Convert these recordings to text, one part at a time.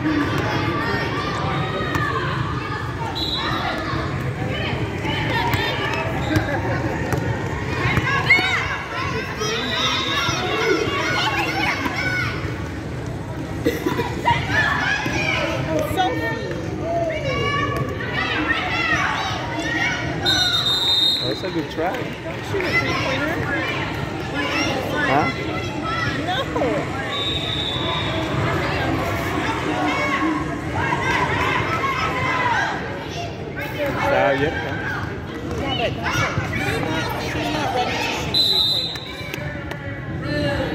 That's a good try. Shoot a three-pointer. Huh? No. Está abierta. Yeah, but she's not ready to shoot three-pointers.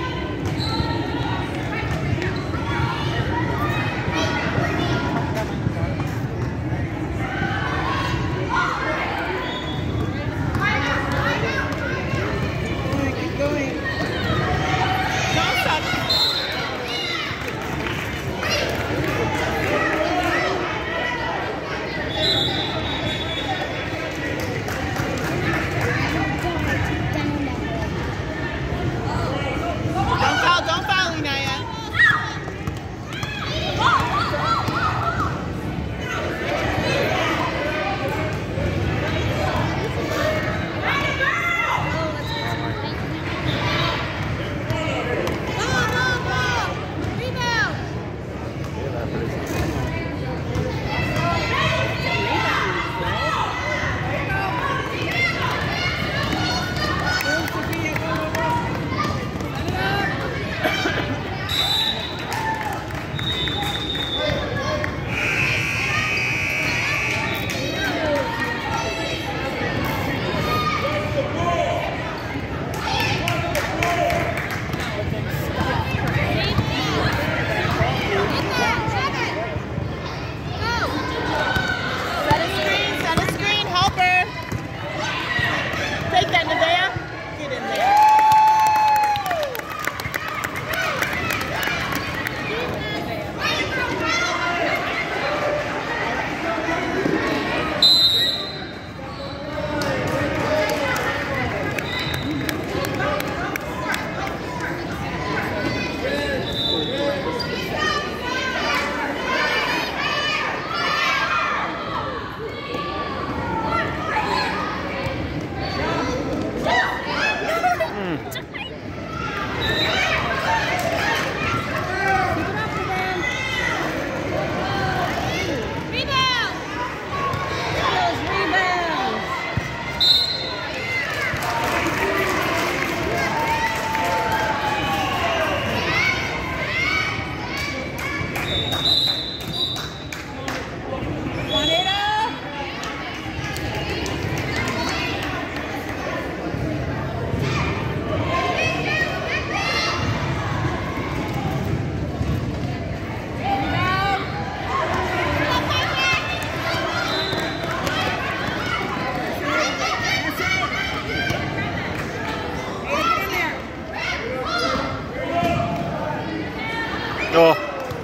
Oh.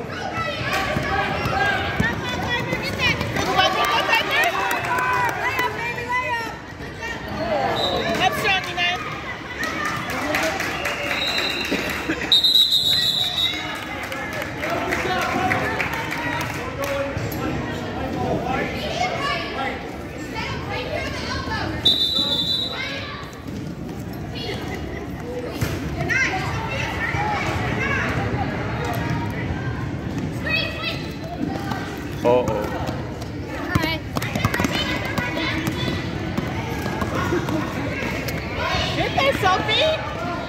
Uh-oh. Get there, Sophie!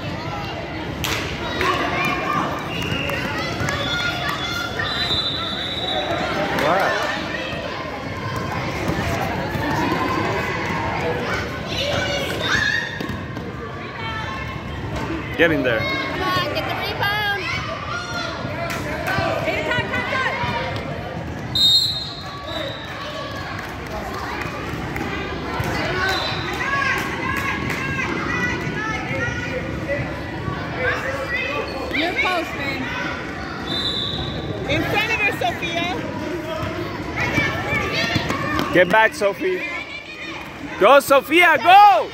Wow. Get in there. Come on, get the rebound. Your post, man. In front of her, Sophia. Get back, Sophie. Go, Sophia, go!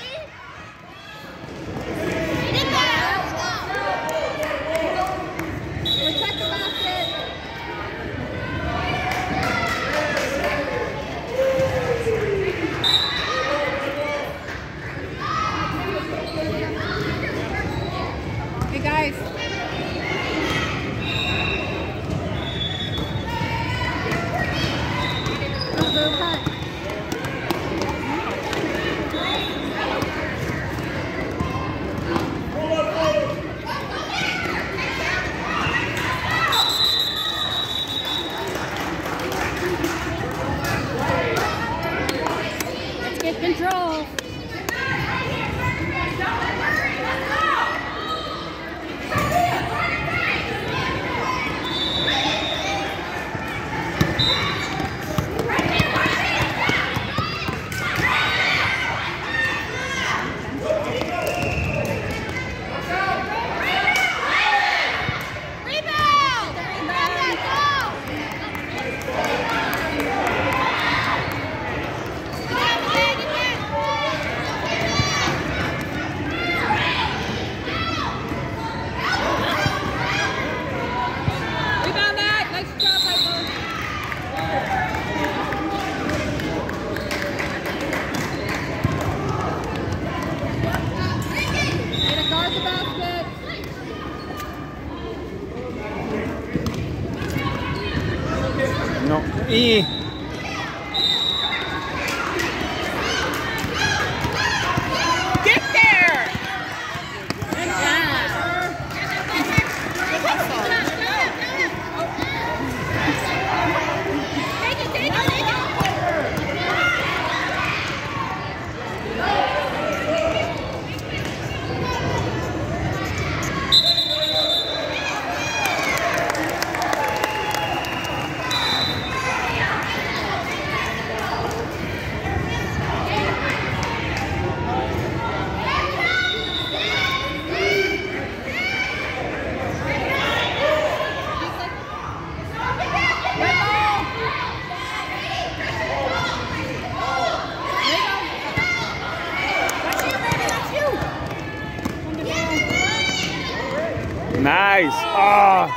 E. Get there! Nice. Ah.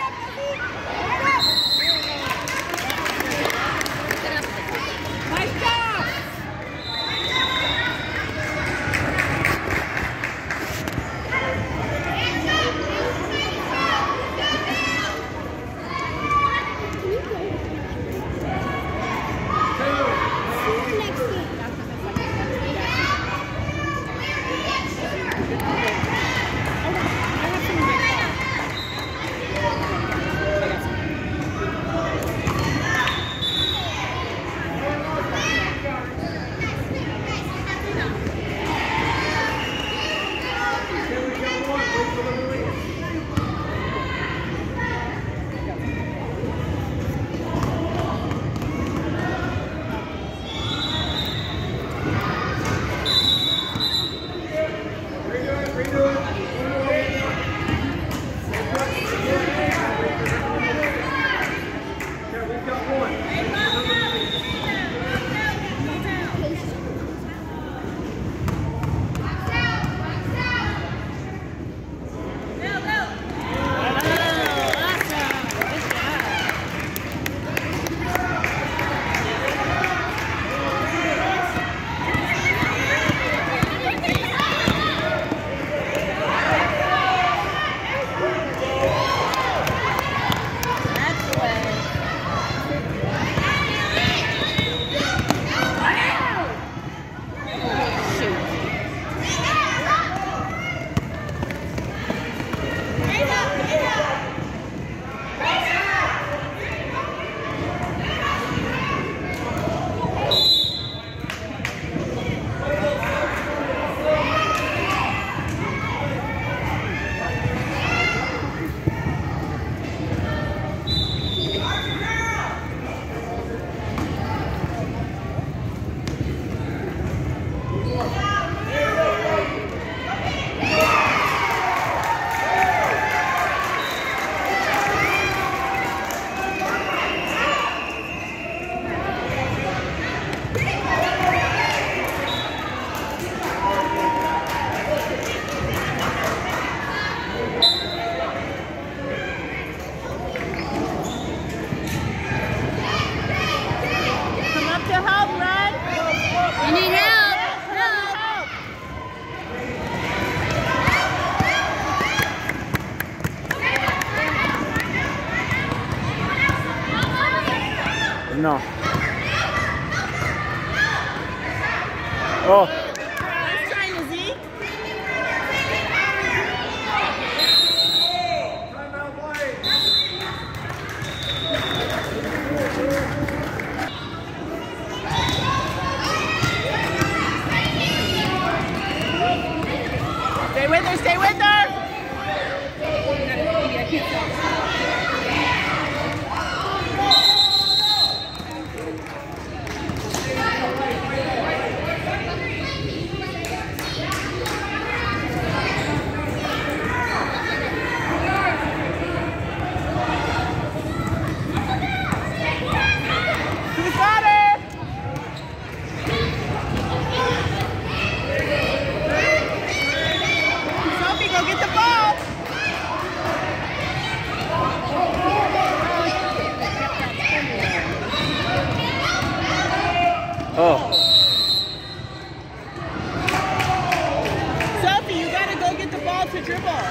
No. Oh. He's trying to Zeke. Stay with her, stay with her. Oh. Sophie, you gotta go get the ball to dribble.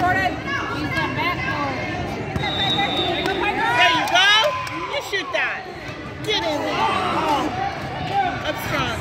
Jordan. Use that backboard. There you go. You shoot that. Get in there. Oh. Up strong.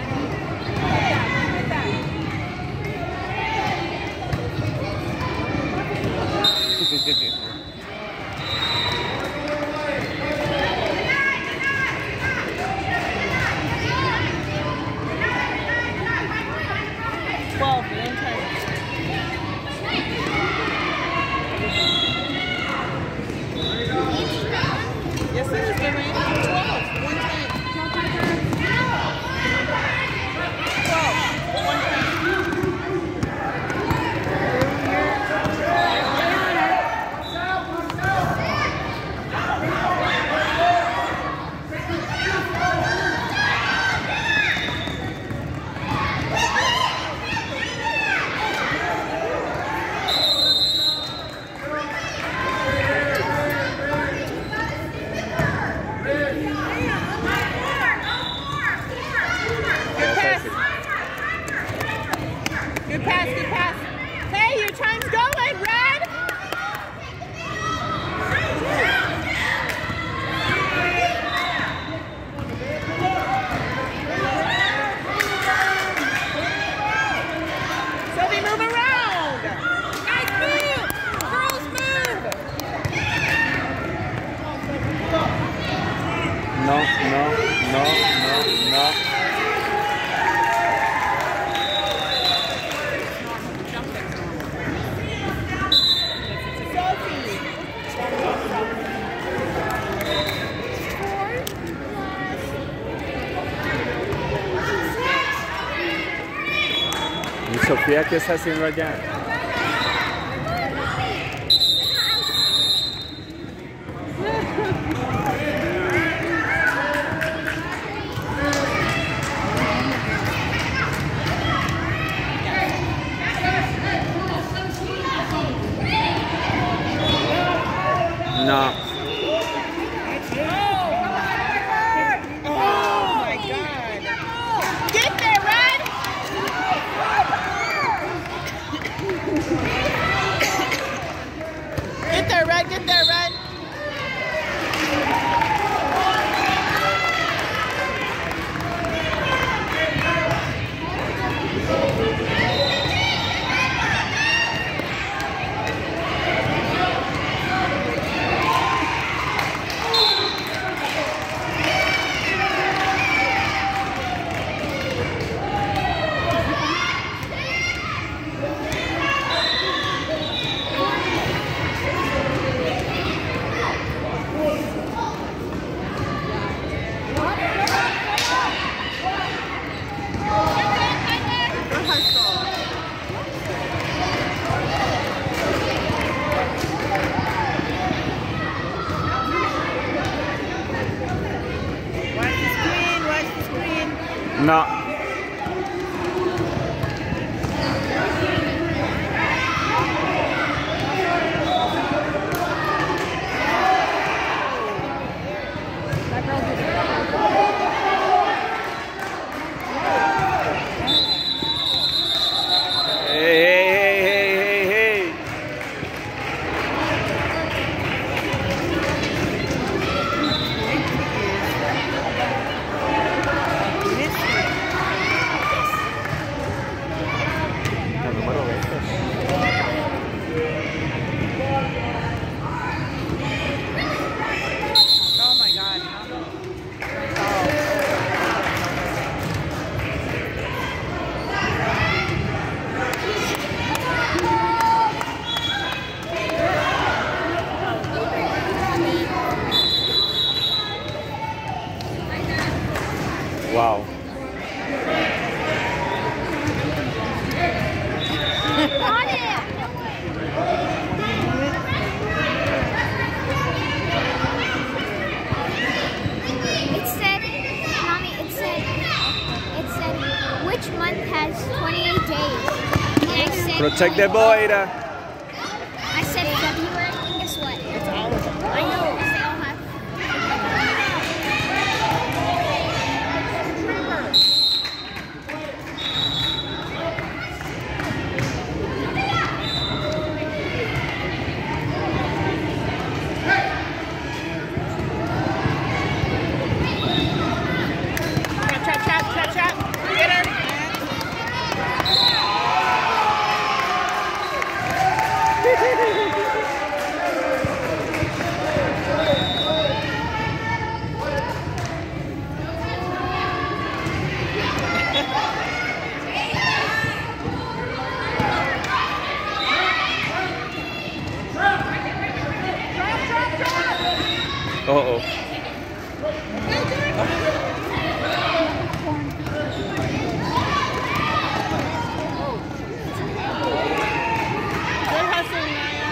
Yes, it is, Lorraine. 12. 110. 12. 110. Good pass, good pass. Hey, your time's going, Red! Sophie, move around! Nice move! Girls move! No. ¿Y Sofía qué está haciendo allá? No. Get there, Red. No. Hey. Oh my God. Wow. Which month has 28 days? And I said, Protect the boy. I said February, and guess what? It's all of them. I know, because they all have. Uh-oh. Good hustle, Naya.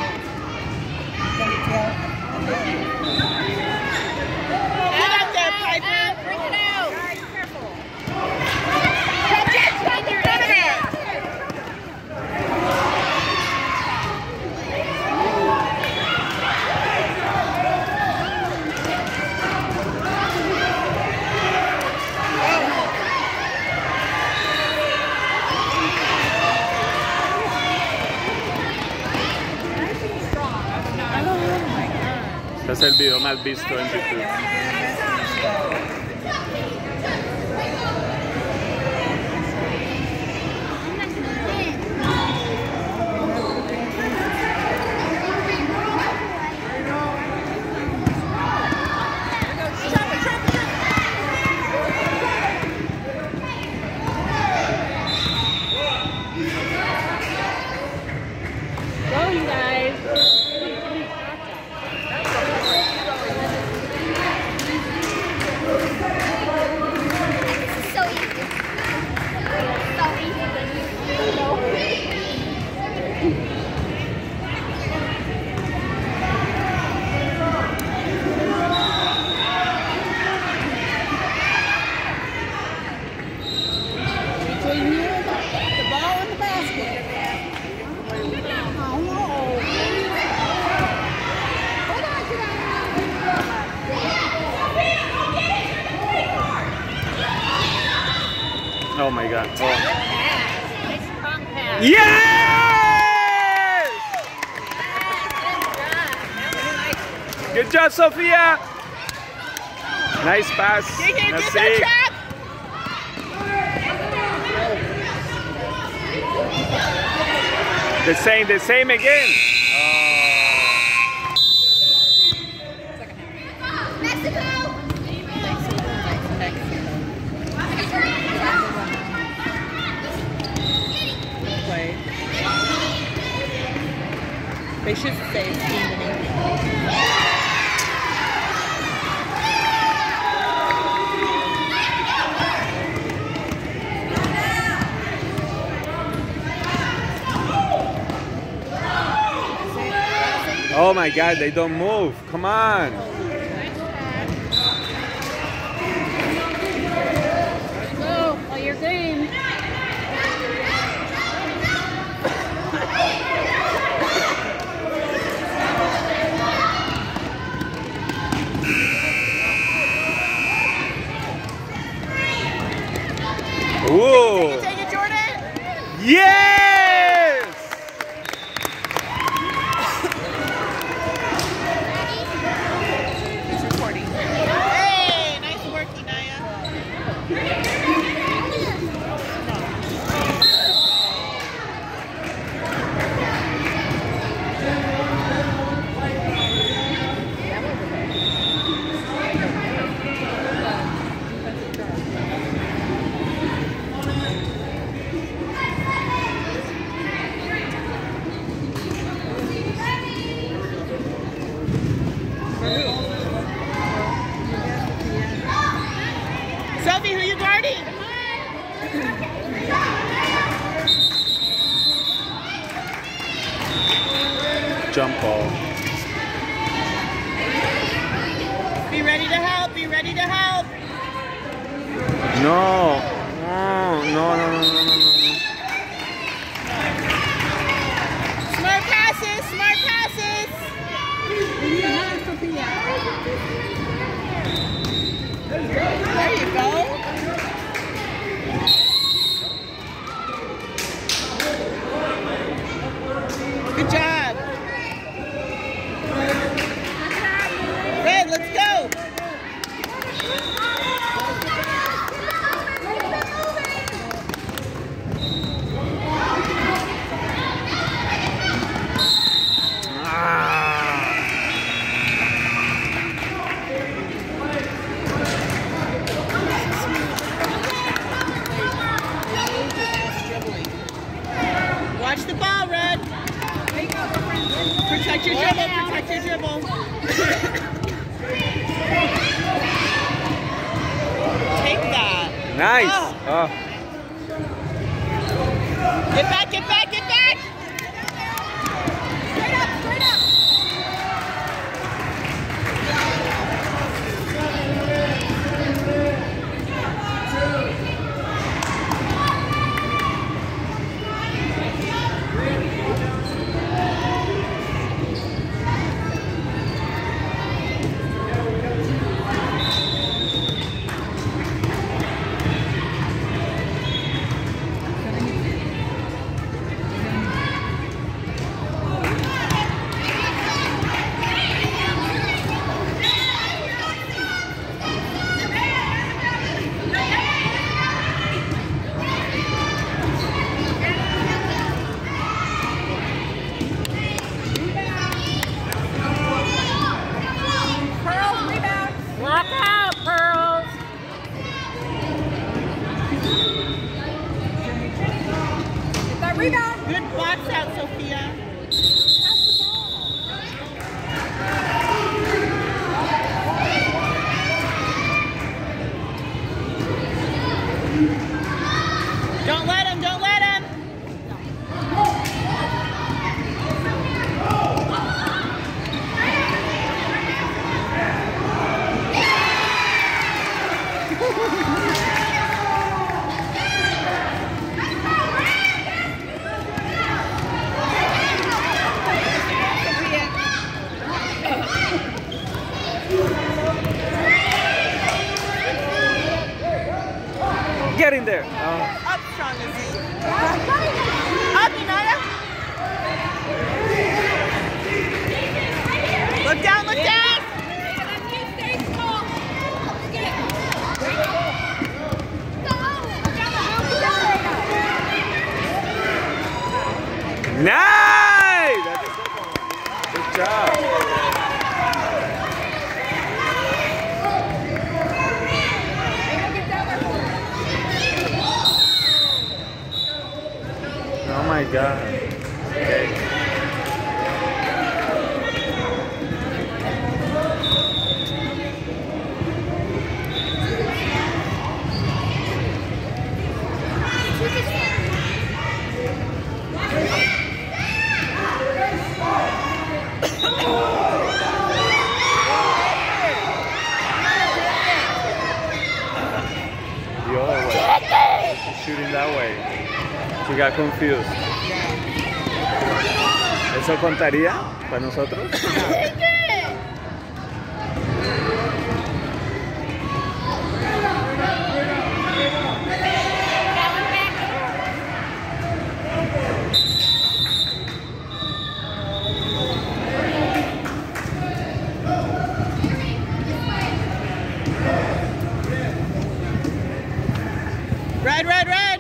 Get up there, Piper. Bring it out. Careful. Catch it, Piper. Get it. Este es el video más visto en YouTube. Go, you guys. So easy. So easy. Between you and the ball and the basket. Oh, no. Hold on to that. Oh my God. Oh. Nice strong pass. Yes! Good job, Sophia. Nice pass. Get that Merci. trap. The same again. Mexico! Play. They should say evening. Oh my God, they don't move. Come on. Go, play your game. Ooh. Take it, Jordan. Yes! He's recording. Hey, nice work, Inaya. Sophie, who you guarding? Jump ball. Be ready to help. Be ready to help. No. No. Smart passes. Smart passes. There you go. Good job. Red, let's go. Protect your dribble, protect your dribble. Take that. Nice. Oh. Oh. Get back, get back, get back! Straight up, straight up! Rebound. Good box out, Sophia. Don't let him, don't let him. Get in there. Oh. Up strong as you. Up, United. Look down, look down. Nice! That's a good one. Good job. Oh my God. Okay. The other way. She's shooting that way. She got confused. ¿Eso contaría para nosotros? Red, red, red.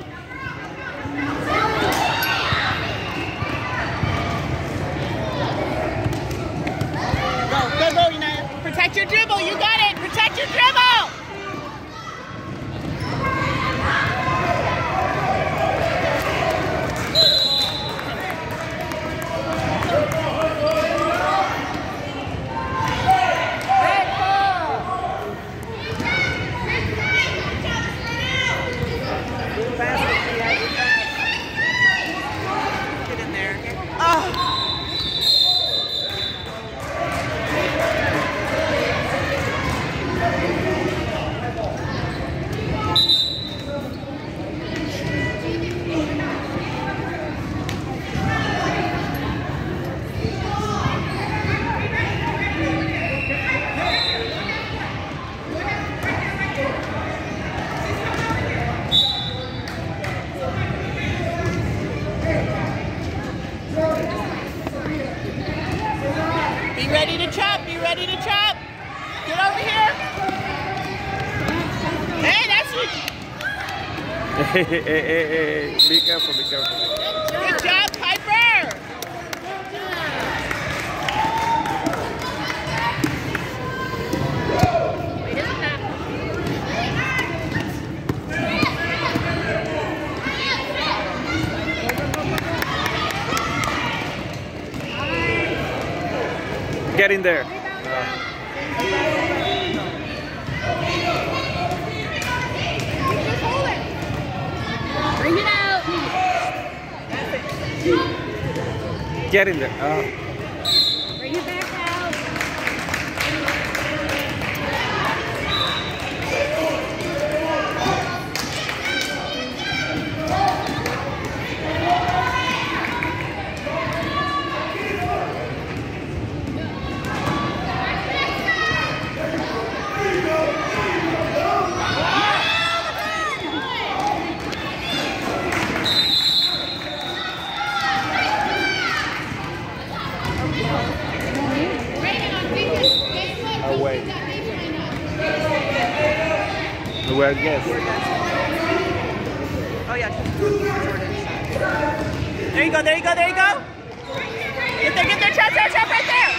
Go, United. Protect your dribble. You got it. Protect your dribble. Get in there. Oh. Be ready to chop, be ready to chop. Get over here. Hey, that's it. Hey, be careful, be careful. Good job, Piper. Get in there. Bring it out. Get in there. Bring it back out. Away. Where guess? Oh yeah. There you go, there you go, there you go. Get there, chop right there.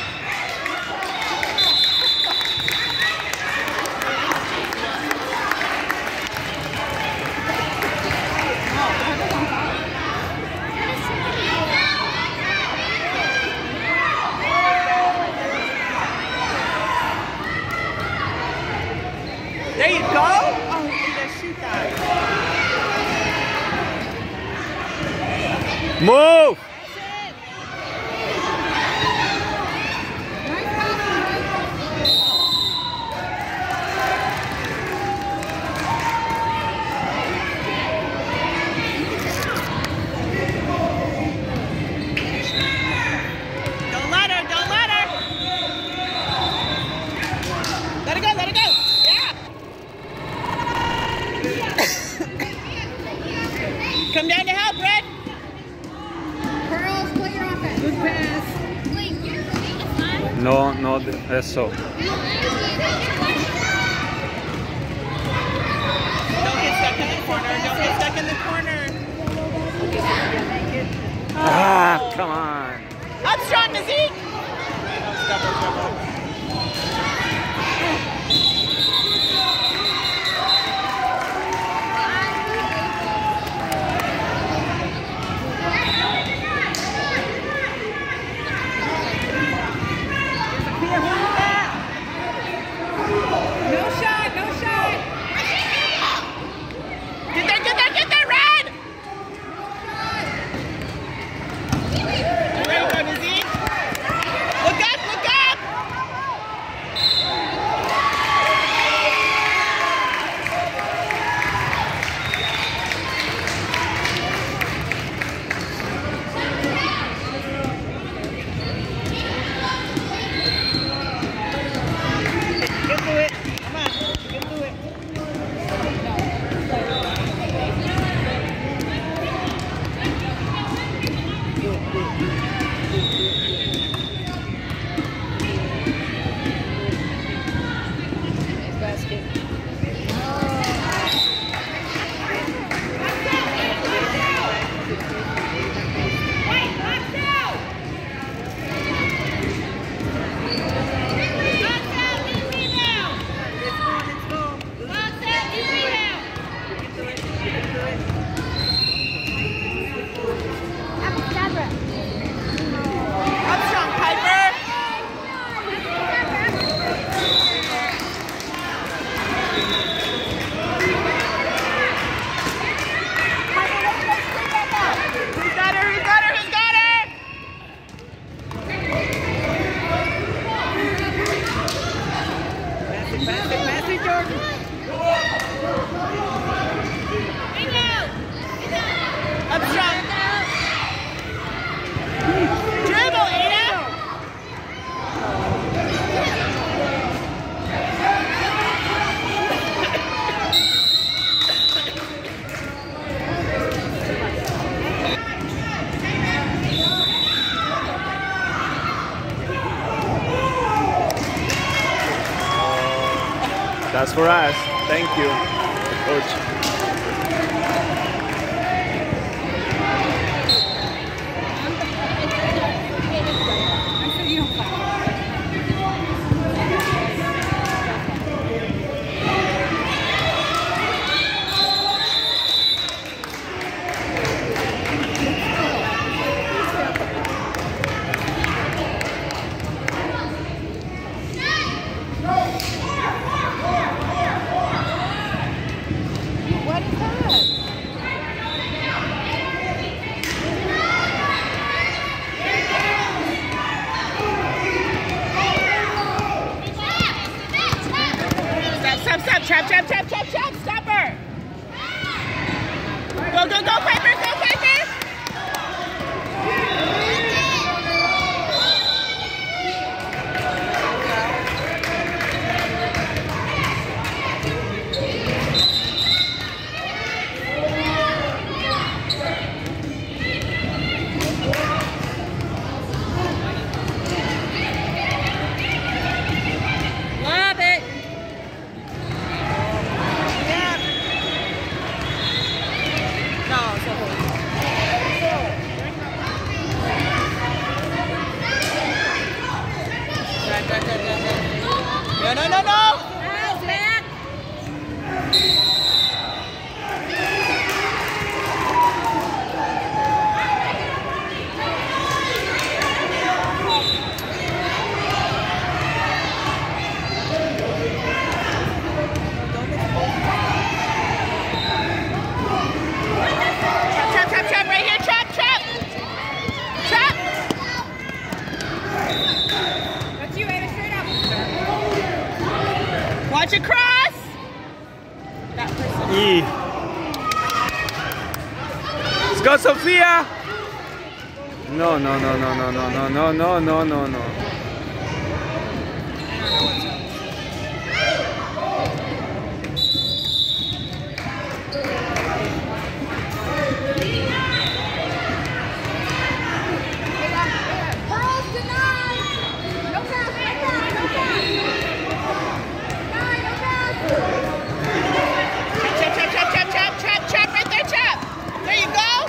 There you go. Oh, you just shoot that. Move! Don't let her. Let it go. Yeah. Come down to help, Red. Pearls, play your offense. Good pass. Wait, you're moving. It's mine. No, eso. Don't get stuck in the corner. Ah, come on. Up strong, Nazik. No shot. Get there, Red. There you go, Nazik. Look up. Get to it. Come on, get to it. Basket. Up strong, Piper. Who's got her? Pass it, Jordan. Up strong. Dribble, Ada. That's for us. Thank you, coach. Trap, trap, trap, trap, trap. Stop her. Go, go, go, Piper, go, Piper. No. Trap, right here, trap. That's you, Ava, straight up. Watch it cross. That person. E. Let's go, Sophia. No. Trap right there, trap. There you go.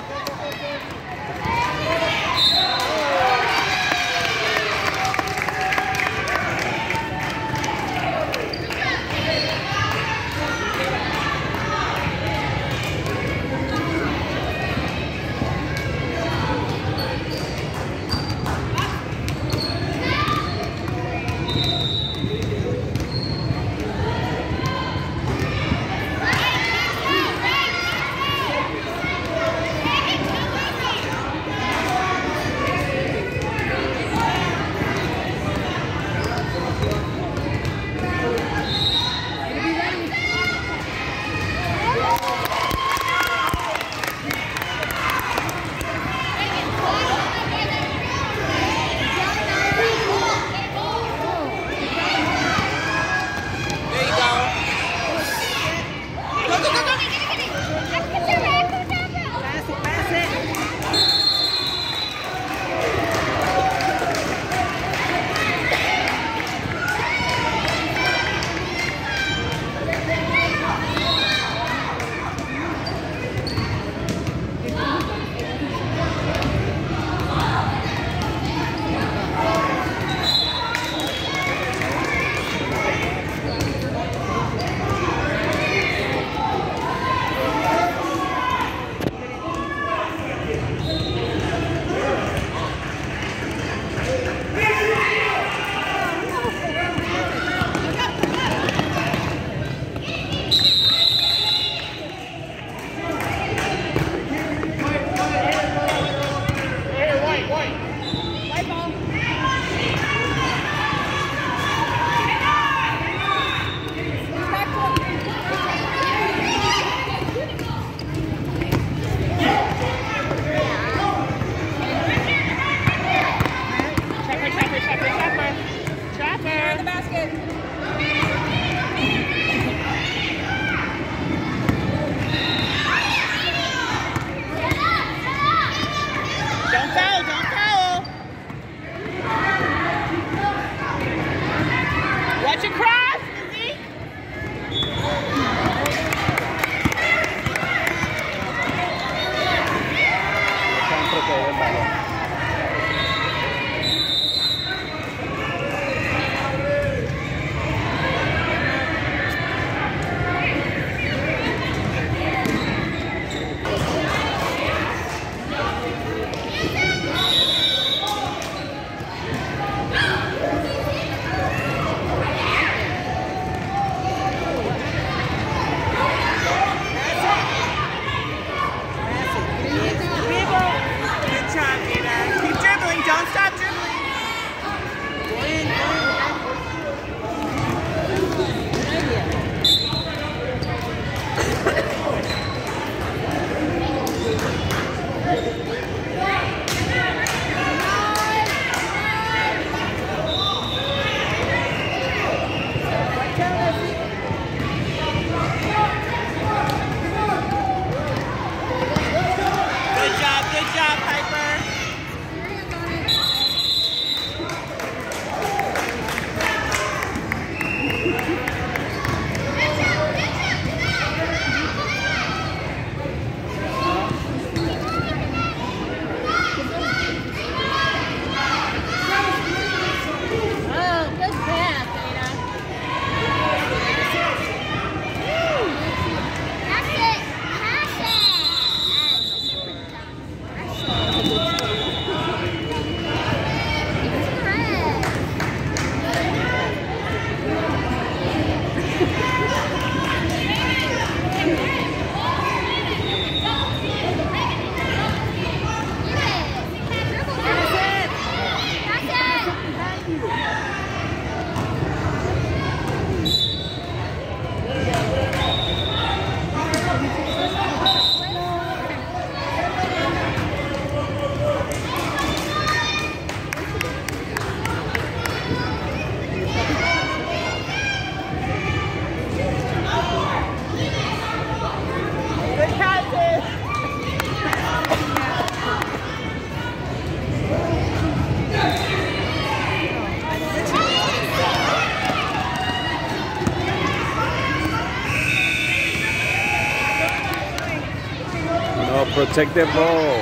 No, protect the ball.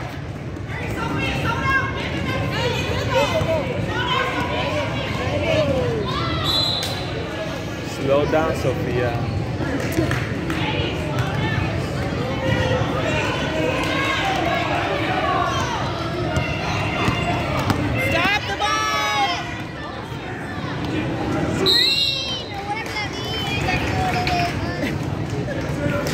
Slow down, Sophia. Stop the ball! Screen or whatever that means. I don't know what it is.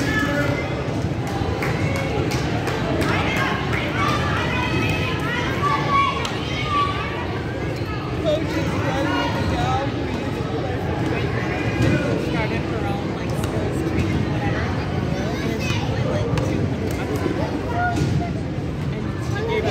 Coach is running with the dog who started her own like skills training, whatever. And it's only like $200 and she gave it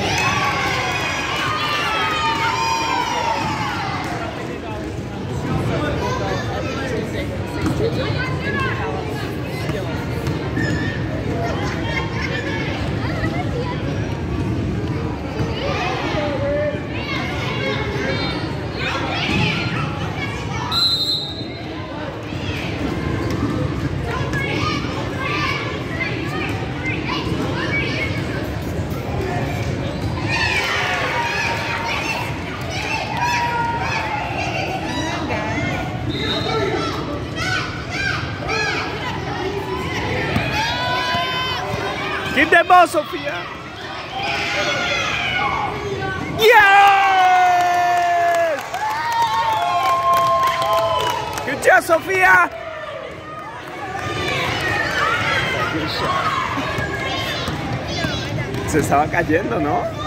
Keep that ball, Sophia. Yes! Good job, Sophia. Good shot. Se estaba cayendo, ¿no?